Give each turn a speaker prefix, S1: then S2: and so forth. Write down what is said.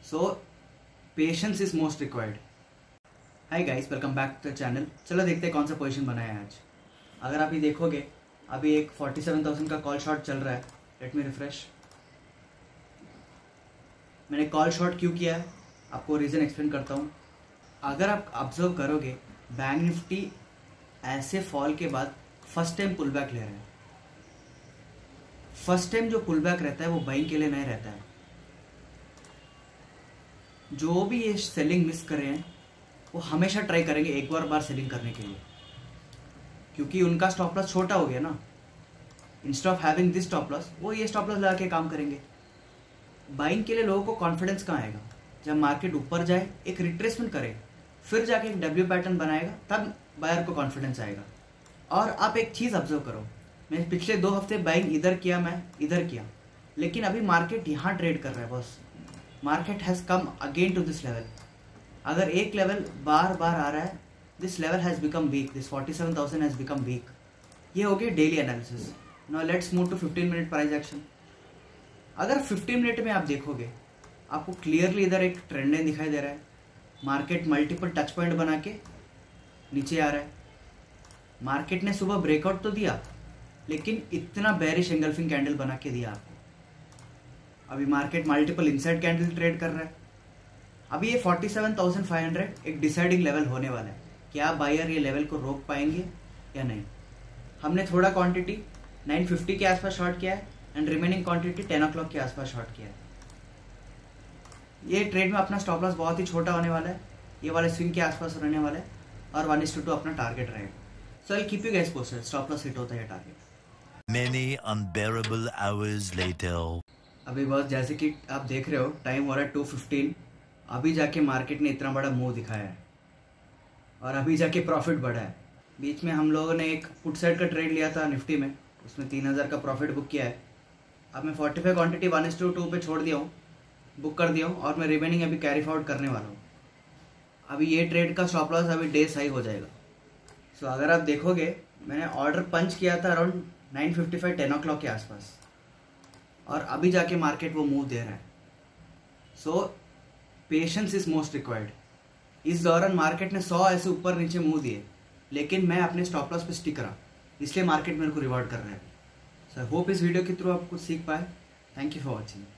S1: So patience is most required. Hi guys, welcome back to the channel. चलो देखते हैं कौन सा पोजीशन बनाया है आज। अगर आप ये देखोगे, अभी एक 47,000 का कॉल शॉट चल रहा है। Let me refresh. मैंने कॉल शॉट क्यों किया है, आपको रीज़न एक्सप्लेन करता हूँ। अगर आप ऑब्जर्व करोगे, बैंक निफ्टी ऐसे फॉल के बाद फर्स्ट टाइम पुल बैक ले रहे हैं। फर्स्ट टाइम जो पुल बैक रहता है वो बाइंग के लिए नहीं रहता है। जो भी ये सेलिंग मिस कर रहे हैं वो हमेशा ट्राई करेंगे एक बार सेलिंग करने के लिए, क्योंकि उनका स्टॉप लॉस छोटा हो गया ना। Instead of having this stop loss, वो ये स्टॉप लॉस लगा के काम करेंगे। बाइंग के लिए लोगों को कॉन्फिडेंस कहाँ आएगा? जब मार्केट ऊपर जाए, एक रिट्रेसमेंट करे, फिर जाके एक डब्ल्यू पैटर्न बनाएगा, तब बायर को कॉन्फिडेंस आएगा। और आप एक चीज़ ऑब्जर्व करो, मैं पिछले 2 हफ्ते बाइंग इधर किया, मैं इधर किया, लेकिन अभी मार्केट यहाँ ट्रेड कर रहा है boss. Market has come again to this level. अगर एक लेवल बार बार आ रहा है, this level has become weak, this 47,000 has become weak. ये हो गया daily analysis. Now let's move to 15 minute price action. अगर 15 मिनट में आप देखोगे, आपको क्लियरली इधर एक ट्रेंड लाइन दिखाई दे रहा है। मार्केट मल्टीपल टच पॉइंट बना के नीचे आ रहा है। मार्केट ने सुबह ब्रेकआउट तो दिया, लेकिन इतना बेरिश एंगल्फिंग कैंडल बना के दिया आपको। अभी market multiple inside candle trade कर रहा है। अभी ये 47,500 एक डिसाइडिंग लेवल होने वाला है। क्या बायर ये लेवल को रोक पाएंगे या नहीं? हमने थोड़ा क्वांटिटी 950 के आसपास शॉर्ट किया है एंड रिमेनिंग क्वांटिटी 10 o'clock के आसपास शॉर्ट किया है। ये ट्रेड में अपना स्टॉप लॉस बहुत ही छोटा होने वाला है, ये वाले स्विंग के आसपास रहने वाला है, और 1:2 अपना टारगेट रहेगा। So I keep you guys posted, stop loss hit होता है target.
S2: Many unbearable hours later.
S1: अभी बस जैसे कि आप देख रहे हो, टाइम हो रहा है 2:15। अभी जाके मार्केट ने इतना बड़ा मूव दिखाया है और अभी जाके प्रॉफिट बढ़ा है। बीच में हम लोगों ने एक पुट साइड का ट्रेड लिया था निफ्टी में, उसमें 3,000 का प्रॉफिट बुक किया है। अब मैं 45 क्वांटिटी 1:2 पे छोड़ दिया हूँ, बुक कर दिया हूँ, और मैं रिमेनिंग अभी कैरी फॉरवर्ड करने वाला हूँ। अभी ये ट्रेड का स्टॉप लॉस अभी डे हाई हो जाएगा। सो अगर आप देखोगे, मैंने ऑर्डर पंच किया था अराउंड 9:55 10 o'clock के आसपास, और अभी जाके मार्केट वो मूव दे रहा है। So patience is most required. इस दौरान मार्केट ने 100 ऐसे ऊपर नीचे मूव दिए, लेकिन मैं अपने स्टॉप लॉस पे स्टिक रहा, इसलिए मार्केट मेरे को रिवॉर्ड कर रहा है। सो आई होप इस वीडियो के थ्रू आप कुछ सीख पाए। Thank you for watching.